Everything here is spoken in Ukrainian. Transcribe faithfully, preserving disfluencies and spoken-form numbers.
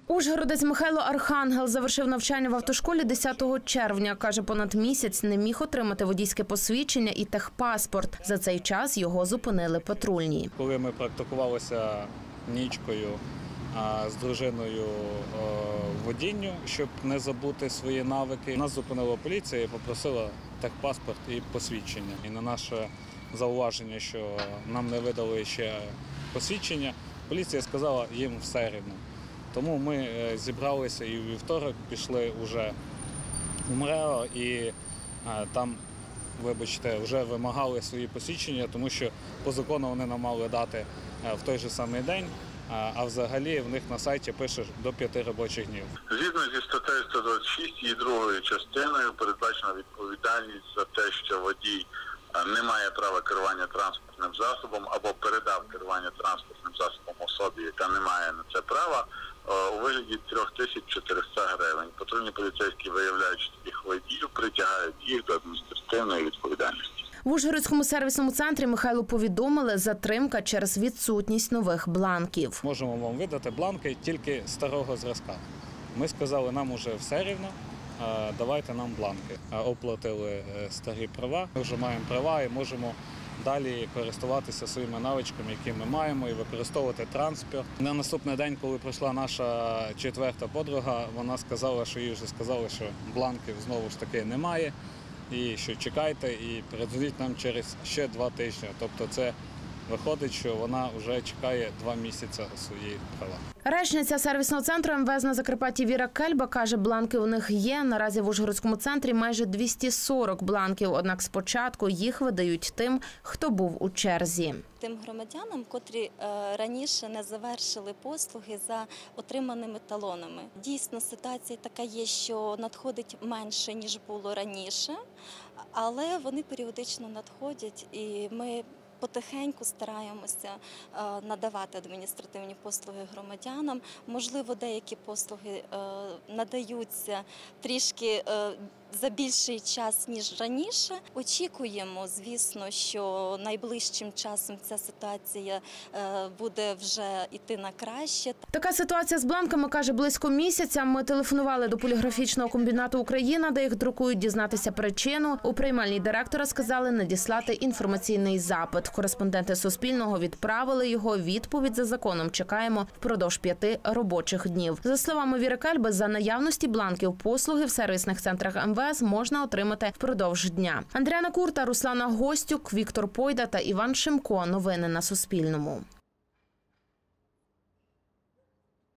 Ужгородець Михайло Архангел завершив навчання в автошколі десятого червня. Каже, понад місяць не міг отримати водійське посвідчення і техпаспорт. За цей час його зупинили патрульні. Коли ми практикувалися нічкою з дружиною в водінню, щоб не забути свої навики, нас зупинила поліція і попросила техпаспорт і посвідчення. І на наше зауваження, що нам не видали ще посвідчення, поліція сказала, їм все рівно. Тому ми зібралися і у вівторок пішли вже у МРЕО і там, вибачте, вже вимагали свої посвідчення, тому що по закону вони нам мали дати в той же самий день, а взагалі в них на сайті пише до п'яти робочих днів. Згідно зі статтею сто двадцять шість і другою частиною передбачена відповідальність за те, що водій не має права керування транспортним засобом або передав керування транспортним засобом особі, яка не має на це права, у вигляді три тисячі чотириста гривень. Патрульні поліцейські, виявляючи таких водіїв, притягають їх до адміністративної відповідальності. В Ужгородському сервісному центрі Михайлу повідомили, затримка через відсутність нових бланків. Можемо вам видати бланки тільки старого зразка. Ми сказали, нам уже все рівно, давайте нам бланки. Оплатили старі права, ми вже маємо права і можемо далі користуватися своїми навичками, які ми маємо, і використовувати транспорт. На наступний день, коли прийшла наша четверта подруга, вона сказала, що їй вже сказали, що бланків знову ж таки немає, і що чекайте, і передзвоніть нам через ще два тижні. Тобто це виходить, що вона вже чекає два місяці свої права. Речниця сервісного центру ем ве ес на Закарпатті Віра Кельба каже, бланки у них є. Наразі в Ужгородському центрі майже двісті сорок бланків, однак спочатку їх видають тим, хто був у черзі. Тим громадянам, котрі раніше не завершили послуги за отриманими талонами. Дійсно, ситуація така є, що надходить менше, ніж було раніше, але вони періодично надходять, і ми потихеньку стараємося надавати адміністративні послуги громадянам. Можливо, деякі послуги надаються трішки за більший час, ніж раніше. Очікуємо, звісно, що найближчим часом ця ситуація буде вже йти на краще. Така ситуація з бланками, каже, близько місяця. Ми телефонували до поліграфічного комбінату «Україна», де їх друкують, дізнатися причину. У приймальній директора сказали надіслати інформаційний запит. Кореспонденти Суспільного відправили його. Відповідь за законом чекаємо впродовж п'яти робочих днів. За словами Віри Кельби, за наявності бланків послуги в сервісних центрах ем ве ес можна отримати впродовж дня. Андріана Курта, Руслана Гостюк, Віктор Пойда та Іван Шимко. Новини на Суспільному.